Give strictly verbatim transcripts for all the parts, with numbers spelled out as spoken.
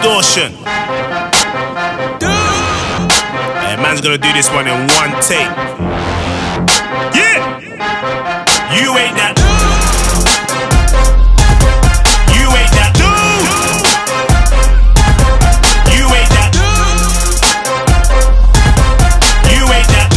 Distortion. Yeah, man's gonna do this one in one take. Yeah! You ain't that. You ain't that. You ain't that. You ain't that.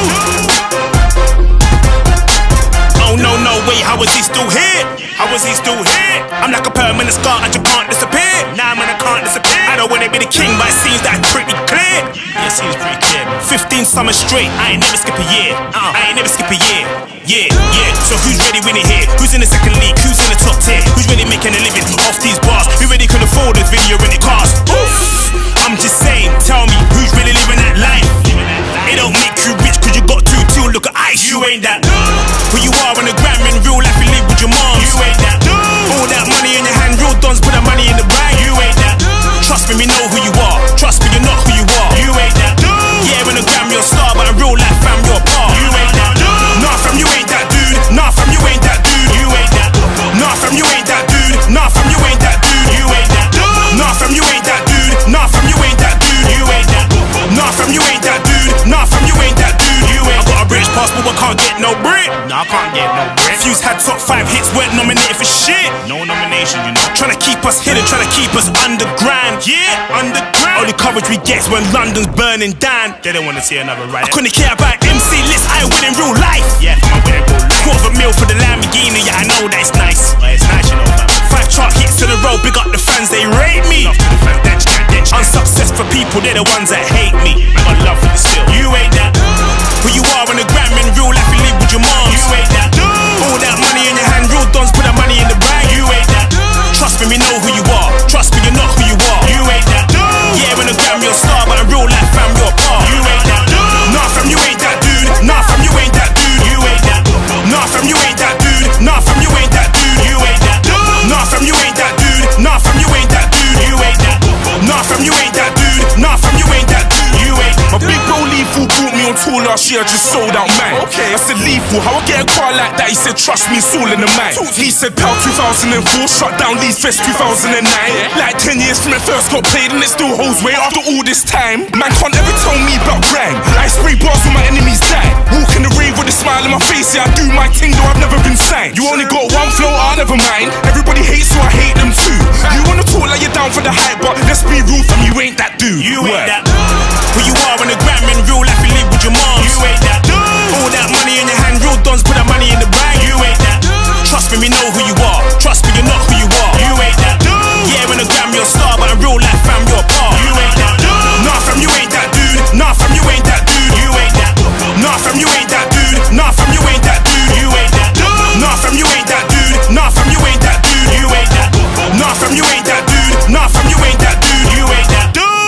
Oh no, no, wait, how is he still here? How is he still here? I'm like a permanent scar, I just can't disappear. Nah, man, I can't disappear. I don't wanna be the king, but it seems that pretty clear. Yeah, it seems pretty clear, man. Fifteen summers straight, I ain't never skip a year. uh, I ain't never skip a year. Yeah, yeah, so who's ready winning here? Who's in the second league? Who's in the top tier? Who's really making a living off these bars? Who really can afford this video when it costs? Oof, I'm just saying, tell me, who's really living that life? It don't make you rich cause you got two two, look at ice. You ain't that. Who you are on the gram, in real life you live with your mom. You ain't that. All that money in your hand, real dons put that money in the bag. You ain't that. Trust me, we know who you are. Trust me, you're not who you are. You ain't that. Yeah, on the gram you're a star, but in real life fam, you're a bar. You ain't that. Nah fam, you ain't that dude. Nah fam, you ain't that dude. You ain't that. Nah fam, you ain't that dude. Nah fam, you ain't that dude. You ain't that. Nah fam, you ain't that dude. Nah fam, you ain't that dude. You ain't that. Nah fam, you ain't that dude. Nah fam, you ain't that dude. You ain't. I got a British passport, but can't get no Brit. Nah, I can't get no Brit. Fuse had top five hits, weren't nominated for shit. No nomination, you know. Trying to keep us hidden, trying to keep us underground. Yeah, underground. Only coverage we get when London's burning down. They don't want to see another riot. I couldn't care about M C lists, I win in real life. Yeah, I'm winning real life. Quarter of a mil for the Lamborghini, yeah, I know that it's nice. But it's nice, you know, man. Five chart hits in a row, big up the fans, they rate me. Love to the fans, dench, dench, dench. Unsuccessful people, they're the ones that hate me. I got love for the still. You ain't that. Who you are on the gram, in real life you live with your mom. You ain't that. All that money in your hand, real dons put that money in the bag. You ain't that. Trust me, we know who you are. Trust me, you're not who you are. You ain't that. Yeah, on the gram you're a star, but in real life fam, you're a bar. You ain't that. Nah fam, you ain't that dude. Nah fam, you ain't that dude. You ain't that. Nah fam, you ain't that dude. Nah fam, you ain't that dude. You ain't that. Nah fam, you ain't that dude. Nah fam, you ain't that dude. You ain't that. Nah fam, you ain't that dude. Nah fam, you ain't that dude. You ain't. My big bro Lethal brought me on tour last year, just sold out, man. Okay. I said, Lethal, how I get a car like that? He said, trust me, it's all in the mind. He said, Pal two thousand four, shut down Leeds Fest two thousand nine. Yeah. Like ten years from it first got played and it still holds weight after all this time. Man can't ever tell me about grind. I spray bars when my enemies die. Walk in the rave with a smile on my face, yeah, I do my thing, though I've never been signed. You only got one flow, I never mind. Everybody hates, so I hate them too. You wanna talk like you're down for the hype, but let's be real, fam, you ain't that dude. You ain't that. Who you are on the gram, in real life you live with your mom. You ain't that. All that money in your hand, real dons put that money in the bag. You ain't that. Trust me, we know who you are. Trust me, you're not who you are. You ain't that. Yeah, on the gram you're a star, but in real life fam, you're a bar. You ain't that. Nah fam, you ain't that dude. Nah fam, you ain't that dude. You ain't that. Nah fam, you ain't that dude. Nah fam, you ain't that dude. You ain't that. Nah fam, you ain't that dude. Nah fam, you ain't that dude. You ain't that. Nah fam, you ain't that dude. Nah fam, you ain't that dude. You ain't that.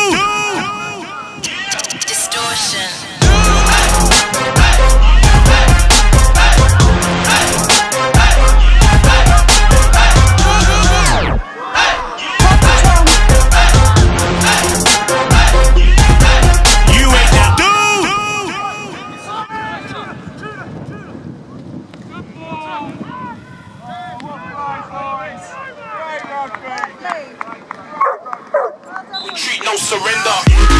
Distortion. Retreat, no surrender.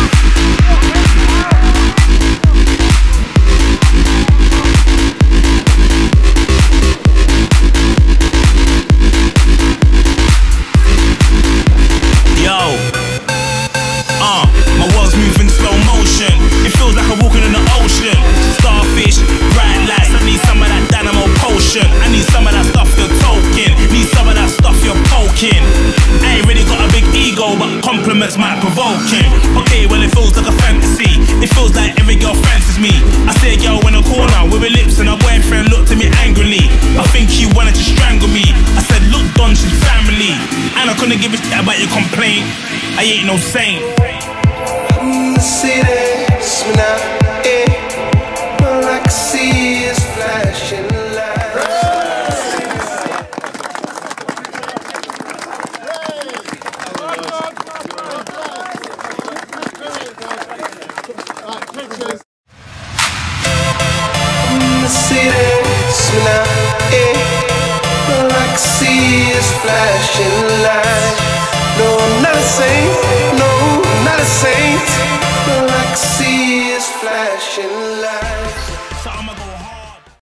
I need some of that stuff you're talking. Need some of that stuff you're poking. I ain't really got a big ego, but compliments might provoke him. Okay, well it feels like a fantasy. It feels like every girl fancies me. I see a girl in a corner with her lips and her boyfriend looked at me angrily. I think he wanted to strangle me. I said, look, Don, she's family. And I couldn't give a shit about your complaint. I ain't no saint. In the city, swing out, eh. All I can see is flashing lights. In the city, swing out, eh. All I can see is flashing lights. No, I'm not saint, no, not a saint. All I can see is flashing lights.